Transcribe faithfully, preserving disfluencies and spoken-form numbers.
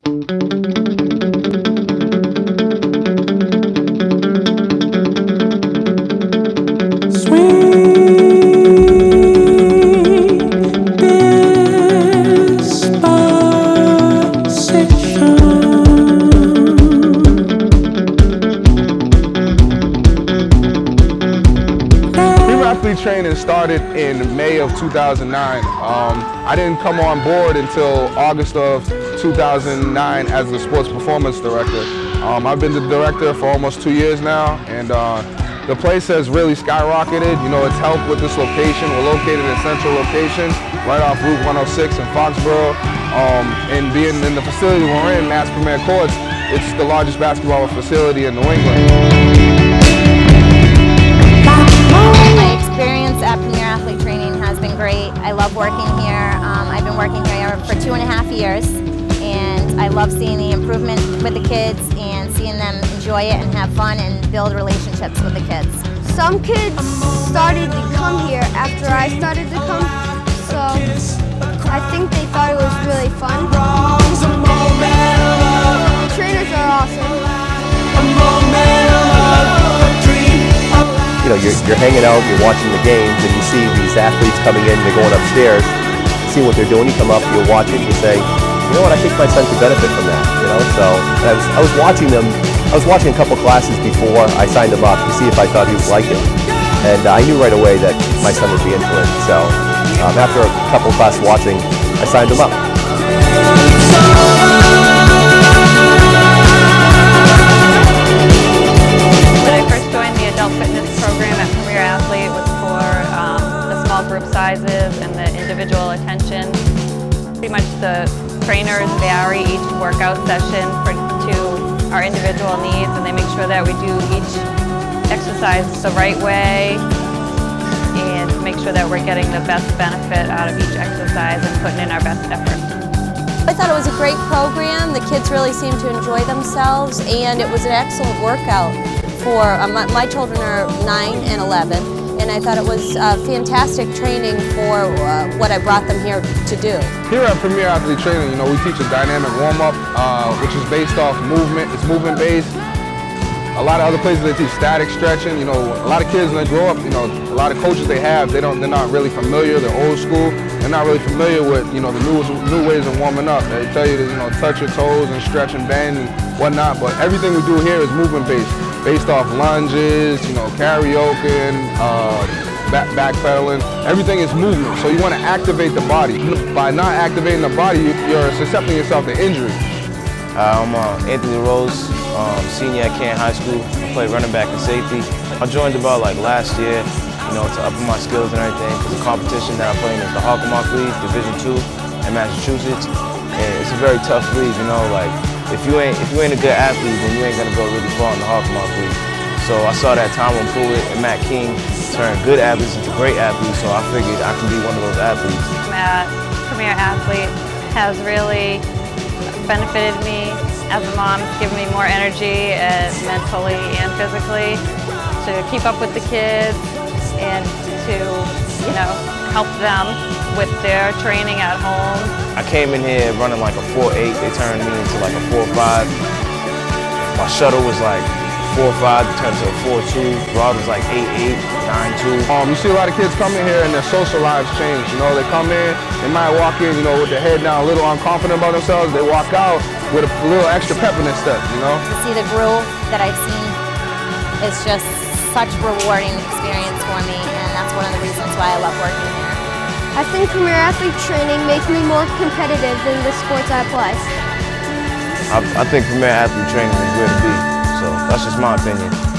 Training started in May of two thousand nine. Um, I didn't come on board until August of two thousand nine as the sports performance director. Um, I've been the director for almost two years now, and uh, the place has really skyrocketed. You know, it's helped with this location. We're located in central location, right off Route one oh six in Foxboro. Um, and being in the facility we're in, Mass Premier Courts, it's the largest basketball facility in New England. My experience at Premier Athlete Training has been great. I love working here. Um, I've been working here for two and a half years, and I love seeing the improvement with the kids and seeing them enjoy it and have fun and build relationships with the kids. Some kids started to come here after I started to come, so I think they thought it was really fun. The trainers are awesome. You know, you're, you're hanging out, you're watching the games, and you see these athletes coming in, they're going upstairs, see what they're doing, you come up, you watch it, you say, you know what, I think my son could benefit from that, you know, so, and I was, I was watching them, I was watching a couple classes before I signed him up to see if I thought he would like it, and I knew right away that my son would be into it, so um, after a couple classes watching, I signed him up. Group sizes and the individual attention. Pretty much the trainers vary each workout session for, to our individual needs, and they make sure that we do each exercise the right way and make sure that we're getting the best benefit out of each exercise and putting in our best effort. I thought it was a great program. The kids really seemed to enjoy themselves, and it was an excellent workout for, uh, my, my children are nine and eleven. And I thought it was uh, fantastic training for uh, what I brought them here to do. Here at Premier Athlete Training, you know, we teach a dynamic warm-up, uh, which is based off movement. It's movement-based. A lot of other places they teach static stretching. You know, a lot of kids when they grow up, you know, a lot of coaches they have, they don't, they're not really familiar. They're old school. They're not really familiar with, you know, the new new ways of warming up. They tell you to, you know, touch your toes and stretch and bend and whatnot. But everything we do here is movement-based. Based off lunges, you know, karaoke, uh, back, backpedaling. Everything is movement, so you want to activate the body. By not activating the body, you're susceptible yourself to injury. Uh, I'm uh, Anthony Rose, um, senior at Canon High School. I play running back and safety. I joined about like last year, you know, to up my skills and everything. Because the competition that I play in is the Hockomock League, Division two in Massachusetts. And it's a very tough league, you know, like, If you ain't if you ain't a good athlete, then you ain't gonna go really far in the Hockomock League. So I saw that Tomlin Pruitt and Matt King turn good athletes into great athletes, so I figured I can be one of those athletes. Matt, Premier Athlete, has really benefited me as a mom. It's given me more energy, uh, mentally and physically, to keep up with the kids and to, you know, help them with their training at home. I came in here running like a four eight, they turned me into like a four five. My shuttle was like four five, it turned to a four two. Rod was like eight eight, nine two. Um, you see a lot of kids come in here and their social lives change. You know, they come in, they might walk in, you know, with their head down, a little unconfident about themselves. They walk out with a little extra pep in their step, you know? To see the growth that I've seen is just such a rewarding experience for me, and that's one of the reasons why I love working here. I think Premier Athlete Training makes me more competitive than the sports I play. I, I think Premier Athlete Training is where to be, so that's just my opinion.